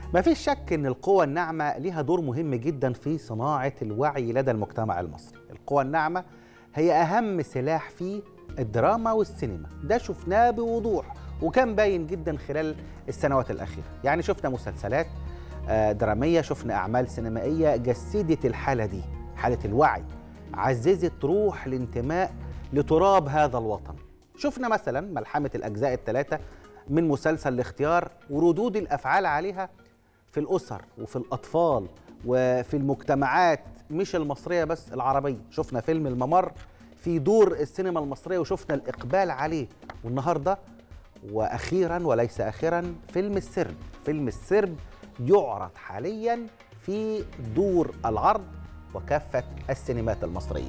ما فيش شك ان القوى الناعمه ليها دور مهم جدا في صناعه الوعي لدى المجتمع المصري. القوى الناعمه هي اهم سلاح في الدراما والسينما، ده شفناه بوضوح وكان باين جدا خلال السنوات الاخيره. يعني شفنا مسلسلات دراميه، شفنا اعمال سينمائيه جسدت الحاله دي، حاله الوعي، عززت روح الانتماء لتراب هذا الوطن. شفنا مثلا ملحمه الاجزاء الثلاثه من مسلسل الاختيار وردود الافعال عليها في الأسر وفي الأطفال وفي المجتمعات مش المصرية بس، العربية. شفنا فيلم الممر في دور السينما المصرية وشفنا الإقبال عليه. والنهاردة وأخيرا وليس آخرا فيلم السرب. فيلم السرب يعرض حاليا في دور العرض وكافة السينمات المصرية.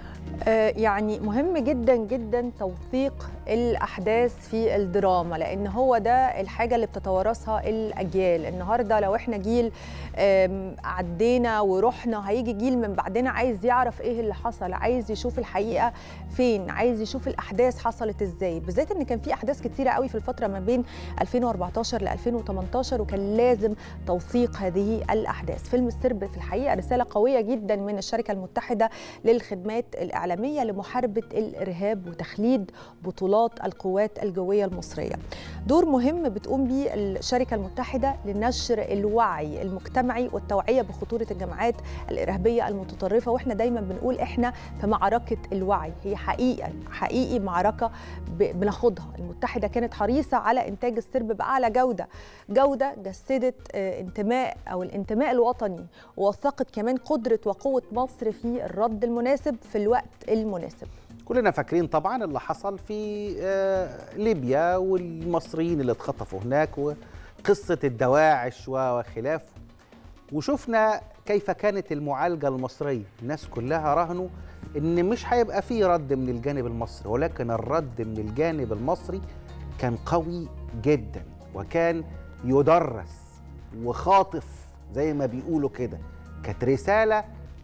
يعني مهم جدا جدا توثيق الأحداث في الدراما، لأن هو ده الحاجة اللي بتتوارثها الأجيال. النهاردة لو احنا جيل عدينا ورحنا، هيجي جيل من بعدنا عايز يعرف ايه اللي حصل، عايز يشوف الحقيقة فين، عايز يشوف الأحداث حصلت ازاي، بالذات ان كان في أحداث كتيرة قوي في الفترة ما بين 2014 ل 2018 وكان لازم توثيق هذه الأحداث. فيلم السرب في الحقيقة رسالة قوية جدا من الشركة المتحدة للخدمات الإعلامية لمحاربة الإرهاب وتخليد بطولات القوات الجوية المصرية. دور مهم بتقوم به الشركة المتحدة لنشر الوعي المجتمعي والتوعية بخطورة الجماعات الإرهابية المتطرفة. وإحنا دايما بنقول إحنا في معركة الوعي، هي حقيقي معركة بناخدها. المتحدة كانت حريصة على إنتاج السرب بأعلى جودة جسدت الانتماء الوطني، ووثقت كمان قدرة وقوة مصر في الرد المناسب في الوقت المناسب. كلنا فاكرين طبعا اللي حصل في ليبيا والمصريين اللي اتخطفوا هناك وقصة الدواعش وخلافه، وشفنا كيف كانت المعالجة المصرية. الناس كلها رهنوا إن مش هيبقى فيه رد من الجانب المصري، ولكن الرد من الجانب المصري كان قوي جدا وكان يدرس وخاطف زي ما بيقولوا كده. كانت رسالة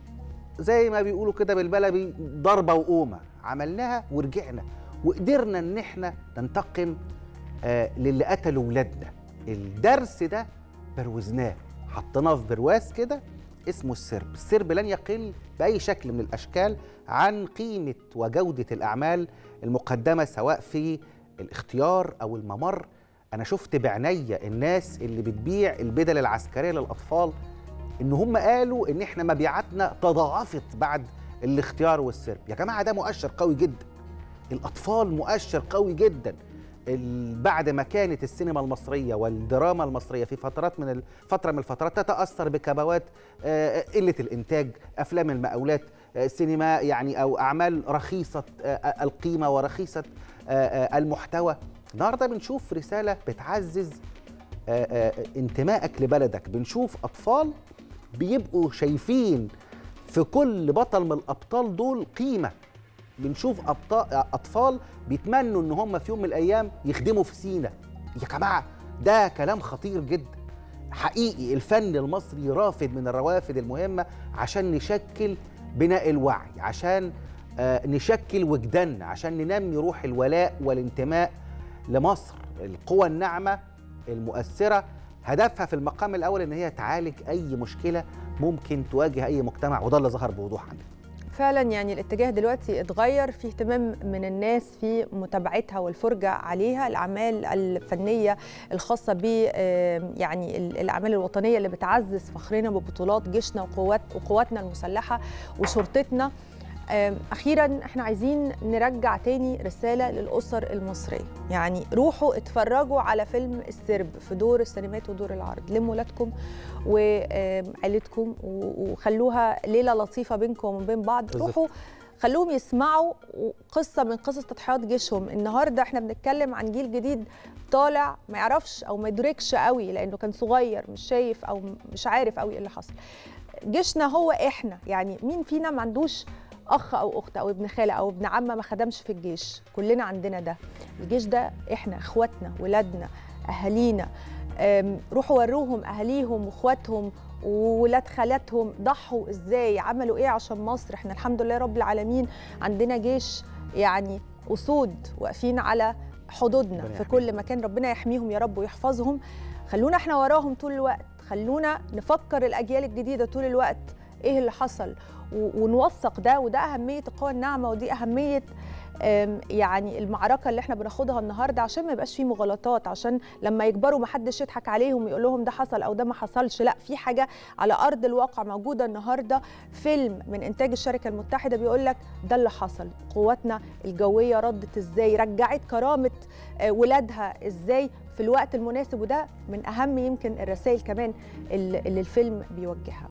زي ما بيقولوا كده بالبلدي ضربة وقومة، عملناها ورجعنا وقدرنا ان احنا ننتقم للي قتلوا ولادنا. الدرس ده بروزناه، حطيناه في برواز كده اسمه السرب. السرب لن يقل بأي شكل من الأشكال عن قيمة وجودة الأعمال المقدمة سواء في الاختيار أو الممر. أنا شفت بعناية الناس اللي بتبيع البدل العسكرية للأطفال إن هم قالوا إن إحنا مبيعاتنا تضاعفت بعد الاختيار والسرب. يا جماعة ده مؤشر قوي جدا، الأطفال مؤشر قوي جدا. بعد ما كانت السينما المصرية والدراما المصرية في فترة من الفترات تتأثر بكبوات قلة الإنتاج، أفلام المقاولات، سينما يعني أو أعمال رخيصة القيمة ورخيصة المحتوى، النهارده بنشوف رسالة بتعزز انتمائك لبلدك. بنشوف أطفال بيبقوا شايفين في كل بطل من الأبطال دول قيمة. بنشوف أطفال بيتمنوا إن هم في يوم من الأيام يخدموا في سينا. يا جماعة ده كلام خطير جدا. حقيقي الفن المصري رافد من الروافد المهمة عشان نشكل بناء الوعي، عشان نشكل وجداننا، عشان ننمي روح الولاء والانتماء لمصر. القوى الناعمة المؤثرة هدفها في المقام الأول إن هي تعالج أي مشكلة ممكن تواجه أي مجتمع، وده اللي ظهر بوضوح عندنا. فعلا يعني الاتجاه دلوقتي اتغير، في اهتمام من الناس في متابعتها والفرجة عليها. الأعمال الفنية الخاصة ب يعني الأعمال الوطنية اللي بتعزز فخرنا ببطولات جيشنا وقواتنا المسلحة وشرطتنا. أخيراً احنا عايزين نرجع تاني رسالة للأسر المصرية، يعني روحوا اتفرجوا على فيلم السرب في دور السينمات ودور العرض، لموا ولادكم وعيلتكم وخلوها ليلة لطيفة بينكم وبين بعض. روحوا خلوهم يسمعوا قصة من قصص تضحيات جيشهم. النهاردة احنا بنتكلم عن جيل جديد طالع ما يعرفش أو ما يدركش قوي لأنه كان صغير مش شايف أو مش عارف قوي ايه اللي حصل. جيشنا هو احنا، يعني مين فينا ما عندوش أخ أو أخت أو ابن خالة أو ابن عمة ما خدمش في الجيش؟ كلنا عندنا ده. الجيش ده إحنا، إخواتنا، ولادنا، أهالينا. روحوا وروهم أهاليهم وإخواتهم وولاد خالاتهم ضحوا إزاي، عملوا إيه عشان مصر. إحنا الحمد لله رب العالمين عندنا جيش يعني أسود واقفين على حدودنا في كل مكان. ربنا يحميهم يا رب ويحفظهم. خلونا إحنا وراهم طول الوقت، خلونا نفكر الأجيال الجديدة طول الوقت إيه اللي حصل ونوثق ده، وده أهمية القوى الناعمة، ودي أهمية يعني المعركة اللي احنا بناخدها النهاردة، عشان ما يبقاش فيه مغالطات، عشان لما يكبروا ما حدش يضحك عليهم ويقول لهم ده حصل أو ده ما حصلش. لا، في حاجة على أرض الواقع موجودة النهاردة. فيلم من إنتاج الشركة المتحدة بيقول لك ده اللي حصل، قواتنا الجوية ردت إزاي، رجعت كرامة ولادها إزاي في الوقت المناسب، وده من أهم يمكن الرسائل كمان اللي الفيلم بيوجهها.